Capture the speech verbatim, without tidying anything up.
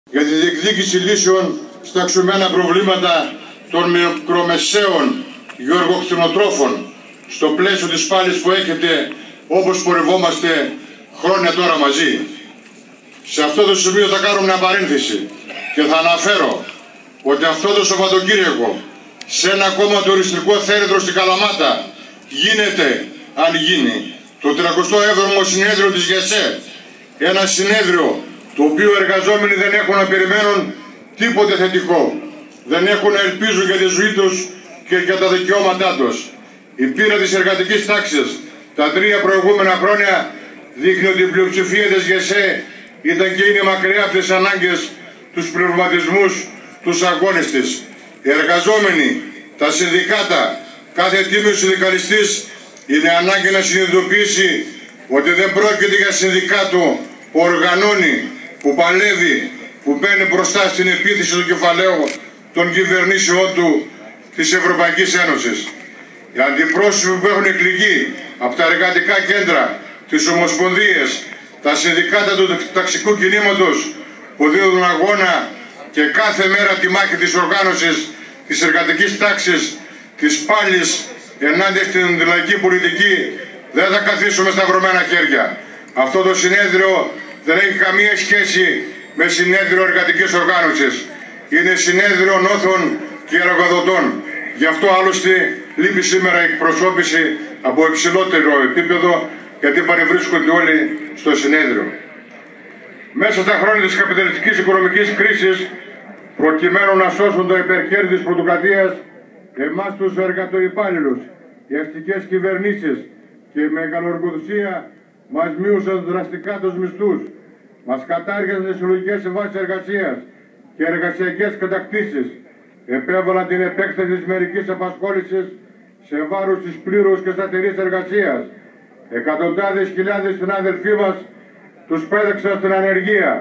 για τη διεκδίκηση λύσεων στα αξιωμένα προβλήματα των μικρομεσαίων γεωργοκτηνοτρόφων στο πλαίσιο της πάλης που έχετε, όπως πορευόμαστε χρόνια τώρα μαζί. Σε αυτό το σημείο θα κάνω μια παρένθεση και θα αναφέρω ότι αυτό το Σαββατοκύριακο σε ένα ακόμα τουριστικό θέρετρο στην Καλαμάτα γίνεται, αν γίνει, το τριακοστό έβδομο συνέδριο της ΓΕΣΕ. Ένα συνέδριο το οποίο οι εργαζόμενοι δεν έχουν να περιμένουν τίποτε θετικό. Δεν έχουν να ελπίζουν για τη ζωή τους και για τα δικαιώματά τους. Η πείρα της εργατικής τάξης τα τρία προηγούμενα χρόνια δείχνει ότι η πλειοψηφία της ΓΕΣΕ ήταν και είναι μακριά από τις ανάγκες, τους πληρωματισμούς, τους αγώνες της. Οι εργαζόμενοι, τα συνδικάτα, κάθε τίμιος συνδικαλιστής είναι ανάγκη να συνειδητοποιήσει ότι δεν πρόκειται για συνδικάτο που οργανώνει, που παλεύει, που μπαίνει μπροστά στην επίθεση του κεφαλαίου των κυβερνήσεών του της Ευρωπαϊκής Ένωσης. Οι αντιπρόσωποι που έχουν εκλεγεί από τα εργατικά κέντρα, τις ομοσπονδίες, τα συνδικάτα του ταξικού κινήματος που δίνουν αγώνα και κάθε μέρα τη μάχη της οργάνωσης της εργατικής τάξης, της πάλης ενάντια στην λαϊκή πολιτική, δεν θα καθίσουμε σταυρωμένα χέρια. Αυτό το συνέδριο δεν έχει καμία σχέση με συνέδριο εργατικής οργάνωσης. Είναι συνέδριο νόθων και εργοδοτών. Γι' αυτό άλλωστε λείπει σήμερα η εκπροσώπηση από υψηλότερο επίπεδο, γιατί παρευρίσκονται όλοι στο συνέδριο. Μέσα στα χρόνια της καπιταλιστικής οικονομικής κρίσης, προκειμένου να σώσουν το υπερκέρδη της πρωτοκρατίας, εμάς τους εργατοϊπάλληλους, οι αστικές κυβερνήσεις και η μεγαλοεργοδοσία μας μείωσαν δραστικά τους μισθούς, μας κατάργησαν τις συλλογικές συμβάσεις εργασίας και εργασιακές κατακτήσεις, επέβαλαν την επέκταση της μερικής απασχόλησης σε βάρος της πλήρους και σταθερής εργασίας. Εκατοντάδες χιλιάδες συνάδελφοί μας τους πέδεξαν στην ανεργία.